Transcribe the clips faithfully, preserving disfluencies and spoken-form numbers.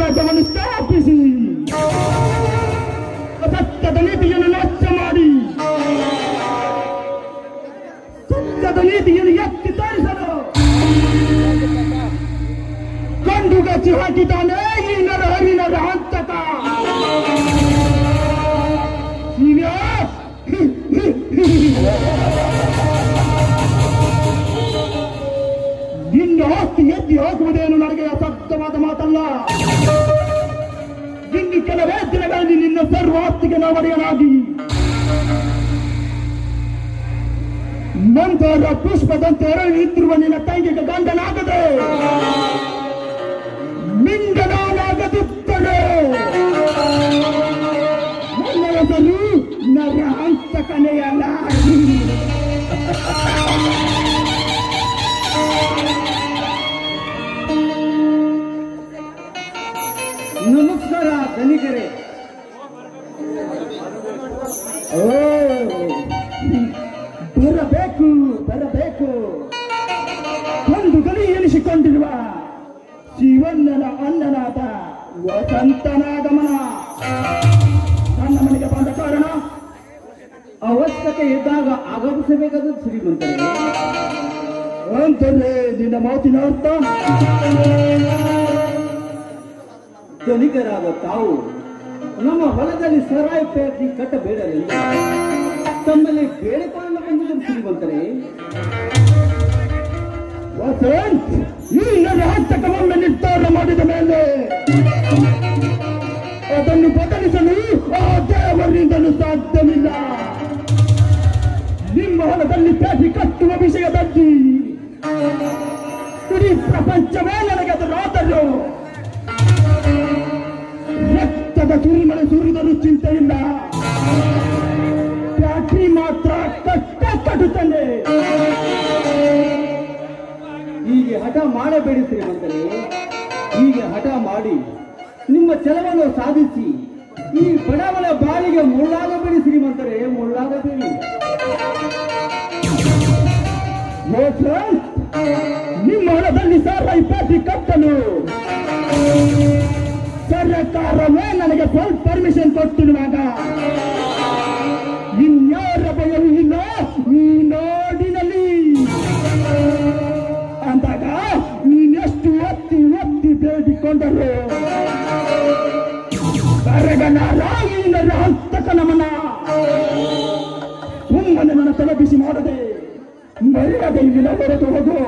ಸಾಮ್ರಾಜ್ಯವನ್ನು ಸ್ಥಾಪಿಸಿ ಸತ್ಯದ ನೀತಿಯನ್ನು ನಾಶ ಮಾಡಿ ಸತ್ಯದ ನೀತಿಯನ್ನು ಎತ್ತಿ ತೋರಿಸಲು ಕಂಡುಗಚ್ಚಿ ಹಾಕಿದ್ದಾನೆ ಈ ನರ ಹರಿನರ ಹಂತಕ. ನಿನ್ನ ಆಸ್ತಿ ಎತ್ತಿ ಹಾಕುವುದೇನು ನನಗೆ ಅಸಕ್ತವಾದ ಮಾತಲ್ಲ. ಇನ್ನು ಕೆಲವೇ ದಿನಗಳಲ್ಲಿ ನಿನ್ನ ಸರ್ವ ಆಸ್ತಿಗೆ ನಾವು ಒಡೆಯನಾಗಿ ನಂತರ ಪುಷ್ಪದಂತೆ ಇದ್ರುವ ನಿನ್ನ ತಂಗಿಗೆ ಗಂಡನಾಗದೆ ಮಿಂಡನಾಗದಿದ್ದರೆ ನನ್ನ ಹೆಸರು ನರ ಹಂತಕನೆಯಲ್ಲ. ನಮಸ್ಕಾರ ಧನಿಕರೇ. ಬರಬೇಕು ಬರಬೇಕು. ಒಂದು ಗಲಿ ಎನಿಸಿಕೊಂಡಿರುವ ಶಿವಣ್ಣನ ಅಣ್ಣನಾದ ವಸಂತನಾಗಮನ ನನ್ನ ಮನೆಗೆ ಬಂದ ಕಾರಣ ಅವಶ್ಯಕತೆ ಇದ್ದಾಗ ಆಗಮಿಸಬೇಕಾದ ಶ್ರೀಮಂತರೇ. ಅಂತಂದ್ರೆ ನಿನ್ನ ಮಾತಿನ ಅರ್ಥ ಧನಿಕರಾದ ತಾವು ನಮ್ಮ ಹೊಲದಲ್ಲಿ ಸರಾಯಿ ಫ್ಯಾಕ್ಟರಿ ಕಟ್ಟಬೇಡಲೆಂದು ತಮ್ಮಲ್ಲಿ ಬೇಡಿಕೊಳ್ಳಲು ಬಂದಿದ್ದ ಶ್ರೀಮಂತರೇ. ವಸಂತ್, ಈ ನನ್ನ ಹಸ್ತಕವನ್ನು ನಿರ್ಧಾರ ಮಾಡಿದ ಮೇಲೆ ಅದನ್ನು ಬದಲಿಸಲು ಆ ದೇವರಿಂದಲೂ ಸಾಧ್ಯವಿಲ್ಲ. ನಿಮ್ಮ ಹೊಲದಲ್ಲಿ ಫ್ಯಾಕ್ಟರಿ ಕಟ್ಟುವ ವಿಷಯದಲ್ಲಿ ಇಡೀ ಪ್ರಪಂಚವೇ ನನಗೆ ಅದರಾದರೂ ರಕ್ತದ ಸುರಿಮಳೆ ಸುರಿದರೂ ಚಿಂತೆ ಇಲ್ಲ. ಫ್ಯಾಕ್ಟರಿ ಮಾತ್ರ ಕಟ್ಟ ಕಟ್ಟುತ್ತೇನೆ. ಹೀಗೆ ಹಠ ಮಾಡಬೇಡಿ ಶ್ರೀಮಂತರೇ. ಹೀಗೆ ಹಠ ಮಾಡಿ ನಿಮ್ಮ ಛಲವನ್ನು ಸಾಧಿಸಿ ಈ ಬಡವನ ಬಾಳಿಗೆ ಮುಳ್ಳಾಗಬೇಡಿ ಶ್ರೀಮಂತರೇ, ಮುಳ್ಳಾಗಬೇಡಿ. ನಿಮ್ಮ ಹೊಲದಲ್ಲಿ ಸಾರಾಯಿ ಫ್ಯಾಕ್ಟರಿ ಕಟ್ಟಲು ಸರ್ಕಾರವೇ ನನಗೆ ಸ್ವಲ್ಪ ಪರ್ಮಿಷನ್ ಕೊಟ್ಟಿರುವಾಗ ಇನ್ಯಾರ ಭಯವೂ ಇಲ್ಲ ಈ ನಾಡಿನಲ್ಲಿ ಅಂದಾಗ ನೀನೆಷ್ಟು ಒತ್ತಿ ಒತ್ತಿ ಬೇಡಿಕೊಂಡರು ಕರಗನಾರಾಯಣರ ಹಸ್ತಕ ನಮನ. ಸುಮ್ಮನೆ ನನ್ನ ತಲಬಿಸಿ ಮಾಡದೆ ಮರ್ಯಾದೆ ಇಲ್ಲಿನ ಹೊರತು ಹೋಗು.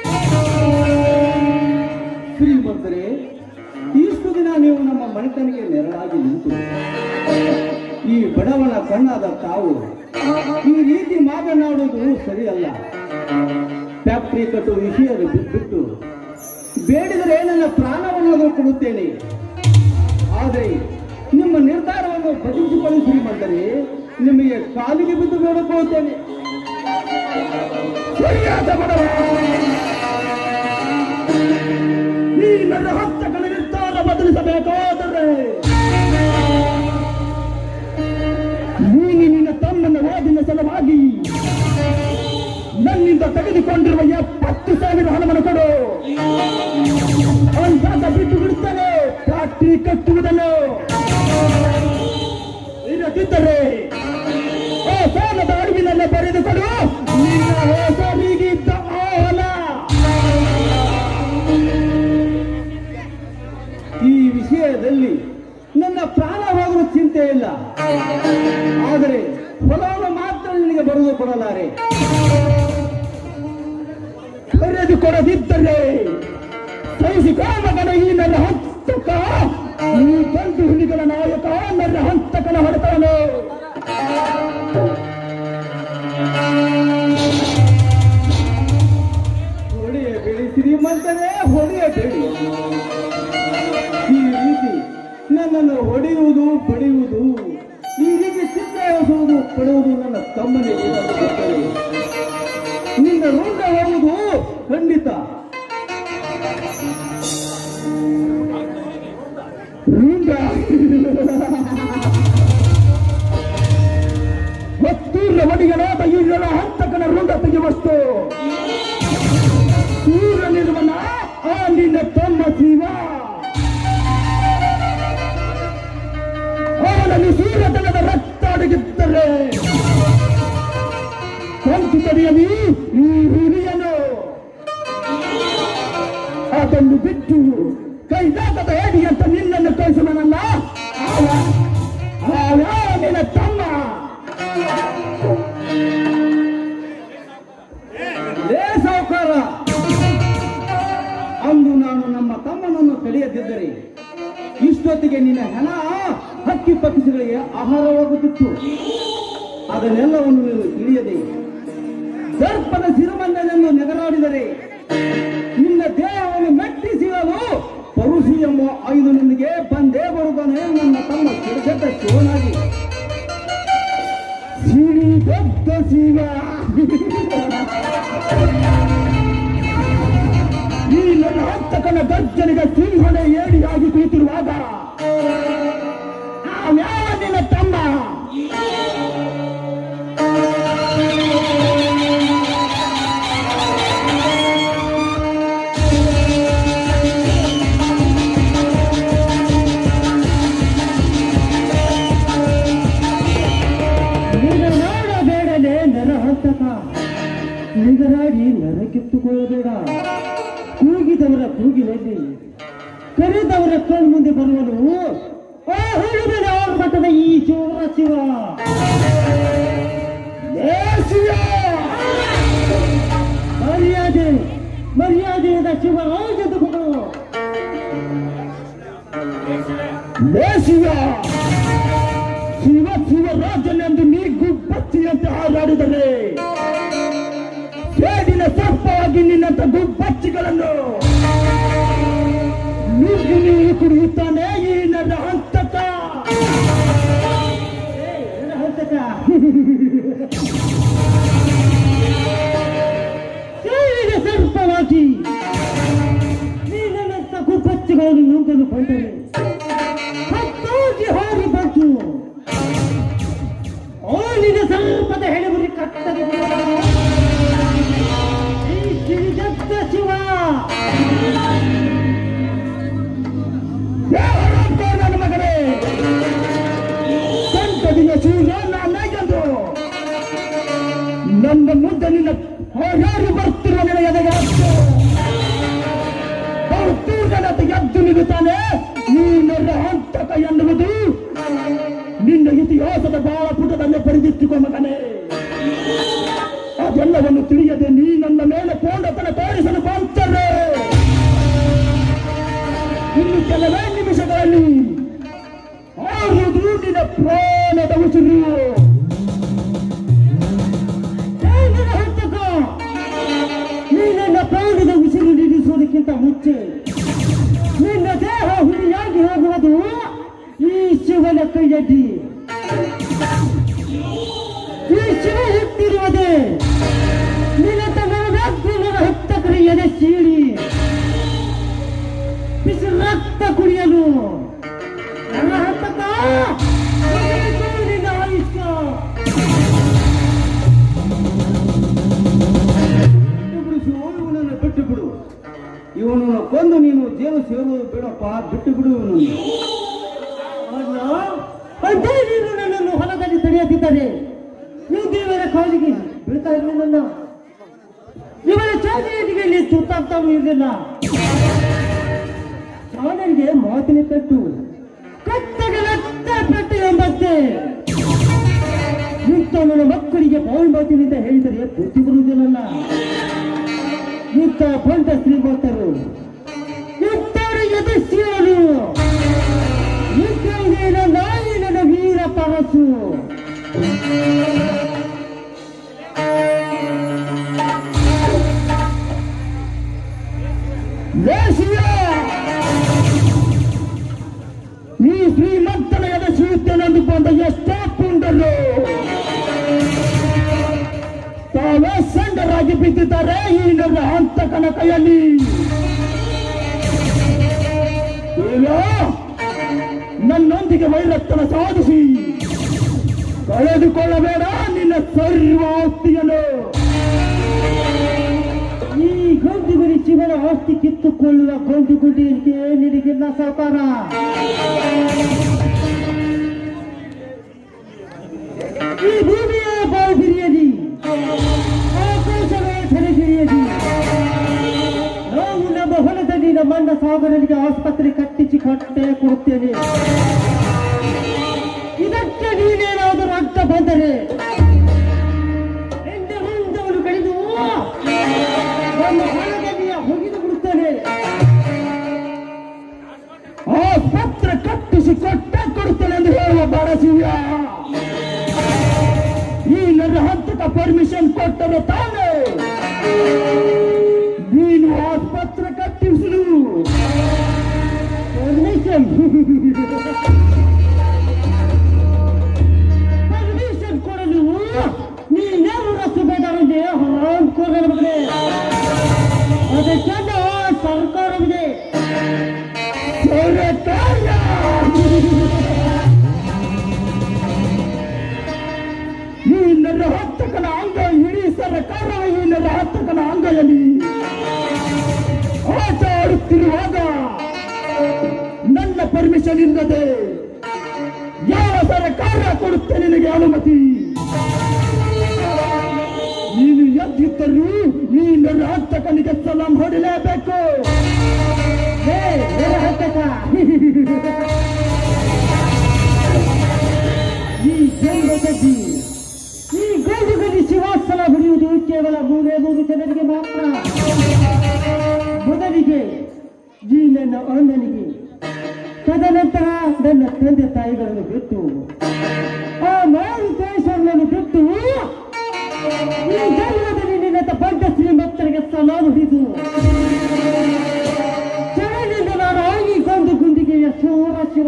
ಶ್ರೀಮಂತರೇ, ಇಷ್ಟು ದಿನ ನೀವು ನಮ್ಮ ಮನೆತನಿಗೆ ನೆರಳಾಗಿ ನಿಂತು ಈ ಬಡವನ ಕಣ್ಣಾದ ತಾವು ಈ ರೀತಿ ಮಾತನಾಡುವುದು ಸರಿಯಲ್ಲ. ಫ್ಯಾಕ್ಟರಿ ಕಟ್ಟುವ ವಿಷಯ ಬಿಟ್ಟು ಬೇಡಿದರೆ ನನ್ನ ಪ್ರಾಣವನ್ನು ಕೊಡುತ್ತೇನೆ. ಆದರೆ ನಿಮ್ಮ ನಿರ್ಧಾರವನ್ನು ಬದಲಿಸಿಕೊಳ್ಳಿ ಶ್ರೀಮಂತರೇ, ನಿಮಗೆ ಕಾಲಿಗೆ ಬಿದ್ದು ಬೇಡಿಕೊಳ್ಳುತ್ತೇನೆ. ಸರಿಯಾದ ಬಡವ, ಈ ನನ್ನ ಹಸ್ತಗಳ ನಿರ್ಧಾರ ಬದಲಿಸಬೇಕಾದರೆ ನೀನು ನಿನ್ನ ತಮ್ಮನ ವಾದಿನ ಸಲುವಾಗಿ ನನ್ನಿಂದ ತೆಗೆದುಕೊಂಡಿರುವ ಎಪ್ಪತ್ತು ಸಾವಿರ ಹಣವನ್ನು ಕೊಡು. ಅಂದಾಗ ಬಿಟ್ಟು ಬಿಡುತ್ತಾನೆ ಫ್ಯಾಕ್ಟರಿ ಕಟ್ಟುವುದನ್ನು. ಇರದಿದ್ದರೆ ಆ ಸಾಲದ ಅರಿವಿನಲ್ಲೇ ಬರೆದುಕೊಡು ನಿನ್ನ ಹೆಸರಿಗಿದ್ದ ಆಹ್ವಾನ. ಈ ವಿಷಯದಲ್ಲಿ ನನ್ನ ಪ್ರಾಣ ಹೋಗಲು ಚಿಂತೆ ಇಲ್ಲ. ಆದರೆ ಹೊಲವನ್ನು ಮಾತ್ರ ನಿನಗೆ ಬರೆದು ಕೊಡಲಾರೆ. ಬರೆದುಕೊಡದಿದ್ದರೆ ಸಹಿಸಿಕೊಂಡ ಈ ನನ್ನ ಹಂತಕ, ಈ ಬಂಧು ಹುಲಿಗಳ ನಾಯಕ ನನ್ನ ಹಂತಕನ ಹೊಡೆತಾನೆ. ಹೊಡೆಯಬೇಡಿ ಶ್ರೀಮಂತರೇ, ಹೊಡೆಯಬೇಡಿ. ಈ ರೀತಿ ನನ್ನನ್ನು ಹೊಡೆಯುವುದು ಬಡಿಯುವುದು, ಈ ರೀತಿ ಚಿತ್ರ ಎಸೆಯುವುದು ಪಡೆಯುವುದು ನನ್ನ ತಮ್ಮನಿಗೆ ಗೊತ್ತರೆ ನಿನ್ನ ರುಂಡ ಹೋಗುವುದು ಖಂಡಿತ. ಒತ್ತೂರ ಒಡಿಗನಾದ ಈರನ ಹಂತಕನ ರುಂಡ ತೆಗೆವಷ್ಟು ಸೂರ್ಯನಿರುವನ ಆ ನಿನ್ನ ತಮ್ಮ ಶಿವ ಸೂರ್ಯತನದ ರಕ್ತ ಅಡಗಿದ್ದರೆ ಕಂತು ತಡೆಯಲಿ ಈ ಹುಲಿಯನು. ಅದನ್ನು ಬಿಟ್ಟು ಕೈದಾಟದ ಹೇಡಿ ಅಂತ ನಿನ್ನನ್ನು ಕಳಿಸುವನಲ್ಲ, ನಿನ್ನ ತಮ್ಮ. ಲೇ ಸಾಹುಕಾರ, ಅಂದು ನಾನು ನಮ್ಮ ತಮ್ಮನನ್ನು ತಡೆಯದಿದ್ದರೆ ಇಷ್ಟೊತ್ತಿಗೆ ನಿನ್ನ ಹೆಣ ಹಕ್ಕಿ ಪಕ್ಷಿಗಳಿಗೆ ಆಹಾರವಾಗುತ್ತಿತ್ತು. ಅದನ್ನೆಲ್ಲವನ್ನು ನೀನು ತಿಳಿಯದೆ ದರ್ಪದ ಸಿರಿಮಂದನೆಂದು ನೆಗರಾಡಿದರೆ ನಿನ್ನ ದೇಹವನ್ನು ಮೆಟ್ಟಿಸಿರಲು ಪರುಷಿ ಎಂಬ ಆಯುಧನೊಂದಿಗೆ ಬಂದೇ ಬರುತ್ತಾನೆ ನನ್ನ ತಮ್ಮ ಕೆಡಚಟ್ಟ ಶಿವನಾಗಿ. ಸಿರಿ ದೊಡ್ಡ ಶಿವ, ಈ ನನ್ನ ಹಂತಕನ ಗರ್ಜನೆಗೆ ಸಿಂಹನೇ ಏಡಿಯಾಗಿ ಕೂತಿರುವಾಗ ಯಾವ ನಿನ್ನ ತಮ್ಮ? ನಿಗರಾಡಬೇಡಲೇ ನರ ಹಂತಕ, ನಿಗರಾಡಿ ನರ ಕಿತ್ತುಕೊಳ್ಳಬೇಡ. ಕೂಗಿದವರ ಕೂಗಿನಲ್ಲಿ ಕರೆದವರ ಕಣ್ಣು ಮುಂದೆ ಬರುವನು ಹೇಳಿದರೆ ಅವ್ರ ಮಟ್ಟದ ಈ ಶಿವ ಶಿವ. ಮರ್ಯಾದೆ ಮರ್ಯಾದೆಯಿಂದ ಶಿವರಾಜದುಗಳು ಶಿವ ಶಿವ ಶಿವರಾಜನೆಂದು ನೀ ಗುಬ್ಬಚ್ಚಿಯಂತೆ ಹಾರಾಡಿದರೆ ಸೇಡಿನ ಸರ್ಪವಾಗಿ ನಿನ್ನಂತ ಗುಬ್ಬಚ್ಚಿಗಳನ್ನು ನುಗ್ಗಿ ನೀರು ಕುಡಿಯುತ್ತಾನೆ ಈ ನನ್ನ ಹಂತಕ. ಹಂತಕ ಸೇಡಿನ ಸರ್ಪವಾಗಿ ನೀನಂತ ಗುಬ್ಬಚ್ಚಿಗಳನ್ನು ನುಗ್ಗಲು ಬಂದರೆ ಹತ್ತೋಗಿ ಹಾರಿ ಬಂತು ಓಲಿನ ಸರ್ಪದ ಹೆಣಗುರಿ ಕತ್ತಗೆ ಶ್ರೀಜತ್ತ ಶಿವ. ನನ್ನ ಮಗನೇ, ಕಂಠದಿನ ಸೂರ್ಯ ನಾನೆಂದು ನನ್ನ ಮುಂದೆ ನಿನ್ನ ಯಾರು ಬರ್ತಿರುವ ನಿನ್ನ ಎದೆಗೆ ತೂಗನತೆ ಎದ್ದು ನಿಲ್ಲುತ್ತಾನೆ ಈ ನನ್ನ ಹಂತಕ ಎನ್ನುವುದು ನಿನ್ನ ಇತಿಹಾಸದ ಬಾಳ ಪುಟದಲ್ಲೇ ಬರೆದಿಟ್ಟುಕೋ ಮಗನೇ. ಅದೆಲ್ಲವನ್ನು ತಿಳಿಯದೆ ನೀ ನನ್ನ ಮೇಲೆ ಪೋಂಡತನ ತೋರಿಸಲು ಬಂದರೆ ಇನ್ನು ಕೆಲವೇ ನಿಮಿಷಗಳಲ್ಲಿ ಆರುವುದು ನಿನ್ನ ಪ್ರಾಣದ ಉಸಿರು. ನೀ ನನ್ನ ಪ್ರಾಣದ ಉಸಿರು ನಿಲ್ಲಿಸುವುದಕ್ಕಿಂತ ಮುಂಚೆ ನಿನ್ನ ದೇಹ ಹುಲಿಯಾಗಿ ಹೋಗುವುದು ಈ ಶಿವನ ಕೈಯಡ್ಡಿ. ಈ ಶಿವ ಹುಟ್ಟಿರುವುದೇ ನಿನ್ನ ತನ್ನ ಹತ್ತಕರ ಎದೆ ಸೀಳಿ ಬಿಸಿ ರಕ್ತ ಕುಡಿಯಲು. ನನ್ನ ಹತ್ತಕ ನಿನ್ನ ಆಯುಷ್ಯ ಇವನನ್ನು ಬಿಟ್ಟು ಬಿಡು. ಇವನನ್ನು ಕೊಂದು ನೀನು ಜೇನು ಸೇರುವುದು ಬೇಡಪ್ಪ, ಬಿಟ್ಟು ಬಿಡು ಇವನನ್ನು. ಅದೇ ನೀನು ನನ್ನನ್ನು ಹೊಲದಲ್ಲಿ ತಡೆಯುತ್ತಿದ್ದರೆ ನೀವು ದೇವರ ಕಾಲಿಗೆ ಬೀಳ್ತಾ ಇರಲಿಲ್ಲ, ಇವರ ಚಾದಿಯಲ್ಲಿ ಸುತ್ತಾಗ್ತಾವೂ ಇರಲಿಲ್ಲ. ಚಾದರಿಗೆ ಮಾತಿನ ಪೆಟ್ಟು ಕತ್ತಗೆ ರಕ್ತ ಪೆಟ್ಟು ಎಂಬಂತೆ ಇಂಥ ನನ್ನ ಮಕ್ಕಳಿಗೆ ಬಾಯಿ ಮಾತಿನಿಂದ ಹೇಳಿದರೆ ಬುದ್ಧಿ ಬರುವುದಿಲ್ಲ. ಇಂಥ ಬಂದ ಶ್ರೀಮಂತರು ಇಂಥವರ ಎದೆ ಸೇರಲು ಇಂಥ ನಾಯಿ ನನ್ನ ವೀರ ಪರಸು. ನೀ ಶ್ರೀಮಂತನ ಎದೆ ಸಿಗುತ್ತೇನೆಂದು ಬಂದ ಎಷ್ಟೋ ಪುಂಡರು ತಾವೇ ಸಂಡರಾಗಿ ಬಿದ್ದಿದ್ದಾರೆ ಈ ನನ್ನ ಹಂತಕನ ಕೈಯಲ್ಲಿ. ನನ್ನೊಂದಿಗೆ ವೈರತ್ವನ ಸಾಧಿಸಿ ಕಳೆದುಕೊಳ್ಳಬೇಡ ನಿನ್ನ ಸರ್ವ ಆಸ್ತಿಯನ್ನು. ಈ ಗಂಡುಗುರಿ ಶಿವನ ಆಸ್ತಿ ಕಿತ್ತುಕೊಳ್ಳುವ ಗಂಡುಗುಡಿ ನಿನಗಿಲ್ಲ ಸಾಕಾರ. ನನ್ನ ಸಹೋದರನಿಗೆ ಆಸ್ಪತ್ರೆ ಕಟ್ಟಿಸಿ ಕೊಟ್ಟೆ ಕೊಡುತ್ತೇನೆ. ಇದಕ್ಕೆ ನೀನೇನಾದರೂ ಅಡ್ಡ ಬಂದರೆ ಎಣ್ಣೆ ಮುಂದವನು ಕಳೆದು ನನ್ನ ಹೊಲದಲ್ಲಿಯ ಹೊಗಿದು ಬಿಡುತ್ತೇನೆ. ಆಸ್ಪತ್ರೆ ಕಟ್ಟಿಸಿ ಕೊಟ್ಟೆ ಕೊಡುತ್ತೇನೆ ಎಂದು ಹೇಳುವ ಬಾರಸಿವ್ಯ, ಈ ನನ್ನ ಹಂತಕ ಪರ್ಮಿಷನ್ ಕೊಟ್ಟರೆ ತಾನೇ ನೀನು ಆಸ್ಪತ್ರೆ ಕಟ್ಟಿಸಲು ಪರ್ಮಿಷನ್ ಪರ್ಮಿಷನ್ ಕೊಡಲು ನೀನೇನು ರಸ್ತೆ ಬೇಡವಿದೆ ಹರಾಮ್ ಕೊಡಲಿದೆ. ಅದಕ್ಕೆಲ್ಲ ಸರ್ಕಾರವಿದೆ. ಸರ್ಕಾರ ಈ ನನ್ನ ಹತ್ತಕನ ಅಂಗ ಇಡೀ ಸರ್ಕಾರವೇ ಈ ನನ್ನ ಹತ್ತಕನ ಅಂಗದಲ್ಲಿ ಆಟ ಆಡುತ್ತಿರುವಾಗ ನನ್ನ ಪರ್ಮಿಷನ್ ಇಲ್ಲದೆ ಯಾವ ಸರ್ಕಾರ ಕೊಡುತ್ತೆ ನಿನಗೆ ಅನುಮತಿ? ನೀನು ಎದ್ದಿದ್ದರೂ ಈ ನನ್ನ ಹತ್ತಕನಿಗೆ ಸಲಾಂ ಹೊಡಲೇಬೇಕು. ಹತ್ತಕ ಈ ಜೈಲದಲ್ಲಿ ಈ ಗೈದುಗಲ್ಲಿ ಶಿವಾಸನ ಹೊಡೆಯುವುದು ಕೇವಲ ಮೂರೇ ಮೂರು ಜನರಿಗೆ ಮಾತ್ರ. ಮೊದಲಿಗೆ ಈ ನನ್ನ ಅಣ್ಣನಿಗೆ, ತದನಂತರ ನನ್ನ ತಂದೆ ತಾಯಿಗಳನ್ನು ಬಿಟ್ಟು ಆ ಮಾರು ದೇಶವನ್ನು ಬಿಟ್ಟು ಈ ಜೈಲದಲ್ಲಿ ನಿನ್ನ ಬಡ್ಡ ಶ್ರೀಮಂತರಿಗೆ ಸಲಾಂ ಹೊಡೆದು ಜನರಿಂದ ನಾನು ಆಗಿ ಕೊಂದು ಗುಂಡಿಗೆಯ ಶಿವ ಶಿವ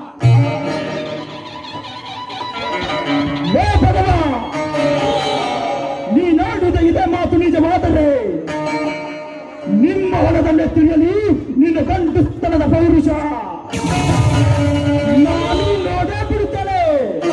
ನೀನಾಡುವುದ ಇದೇ ಮಾತು ನಿಜವಾದರೆ ನಿಮ್ಮ ಹೊಲದಲ್ಲೇ ತಿಳಿಯಲಿ ನಿನ್ನ ಗಂಡುಸ್ತನದ ಪೌರುಷ ನಾನು ನೋಡೇ ಬಿಡುತ್ತೇನೆ.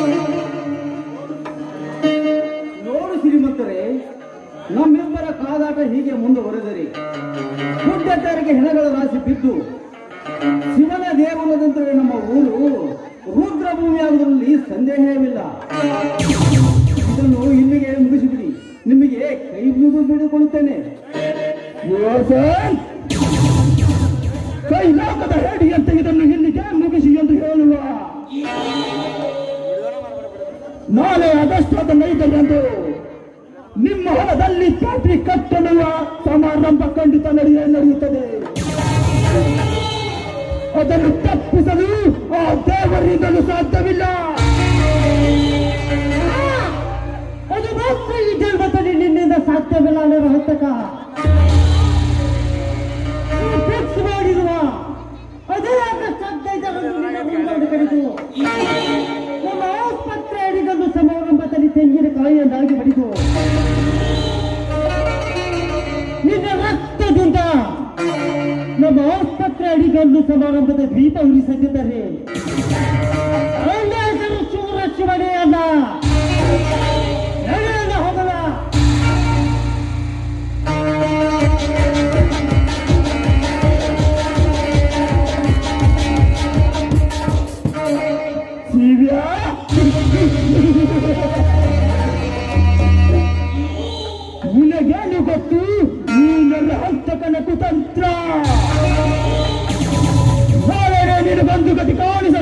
ನೋಡು ಶ್ರೀಮಂತರೇ, ನಮ್ಮಿಬ್ಬರ ಕಾದಾಟ ಹೀಗೆ ಮುಂದುವರೆದರೆ ಗುಡ್ಡಚಾರಿಗೆ ಹೆಣಗಳ ರಾಶಿ ಬಿದ್ದು ಶಿವನ ದೇಗುಲದಂತೆ ನಮ್ಮ ಊರು ರುದ್ರಭೂಮಿಯಾಗುವುದರಲ್ಲಿ ಸಂದೇಹವಿಲ್ಲ. ಇದನ್ನು ಇಲ್ಲಿಗೆ ಮುಗಿಸಿಬಿಡಿ, ನಿಮಗೆ ಕೈ ಮುಗಿದು ಬಿಡಿಕೊಳ್ಳುತ್ತೇನೆ. ಕೈಲಾಗದ ಹೇಡಿಯಂತೆ ಇದನ್ನು ಇಲ್ಲಿಗೆ ಮುಗಿಸಿ ಎಂದು ಹೇಳುವ ನಾಳೆ ಆಗಸ್ಟ್ ಹದಿನೈದರಂದು ನಿಮ್ಮ ಹೊಲದಲ್ಲಿ ಪಾಟಿ ಕಟ್ಟಲುವ ಸಮಾರಂಭ ಖಂಡಿತ ನಡೆಯೇ ನಡೆಯುತ್ತದೆ. ಅದನ್ನು ತಪ್ಪಿಸಲು ಆ ದೇವರಿಂದಲೂ ಸಾಧ್ಯವಿಲ್ಲ. ಅದು ಮಾತ್ರ ಈ ಜನ್ಮದಲ್ಲಿ ನಿನ್ನಿಂದ ಸಾಧ್ಯವಿಲ್ಲ ಅನ್ನೋ ಹತ್ತಕ ಫಿಕ್ಸ್ ಮಾಡಿರುವ ಅದೇ ಆಗಸ್ಟ್ ಹದಿನೈದರಂದು ನಿನ್ನ ಮುಂದೋಡಿ ಕಡಿದು ನಮ್ಮ ಆಸ್ಪತ್ರೆ ಅಡಿಗಲ್ಲು ಸಮಾರಂಭದಲ್ಲಿ ತೆಂಗಿನಕಾಯಿಯನ್ನಾಗಿ ಬಡಿದು ನಿನ್ನ ರಕ್ತದಿಂದ ನಮ್ಮ ಆಸ್ಪತ್ರೆ ಅಡಿಗಲ್ಲು ಸಮಾರಂಭದ ದೀಪ ಉರಿಸದಿದ್ದರೆ ನನ್ನ ಹೆಸರು ಶೂರ ಶಿವನೇ ಅಲ್ಲ. ಹೋಗಲ್ಲ. ನಿನಗೇನು ಗೊತ್ತು ಈ ನನ್ನ ಹಂತಕನ ಕುತಂತ್ರ? ನಾಳೆ ನಿನಗೊಂದು ಗತಿ ಕಾಣಿಸ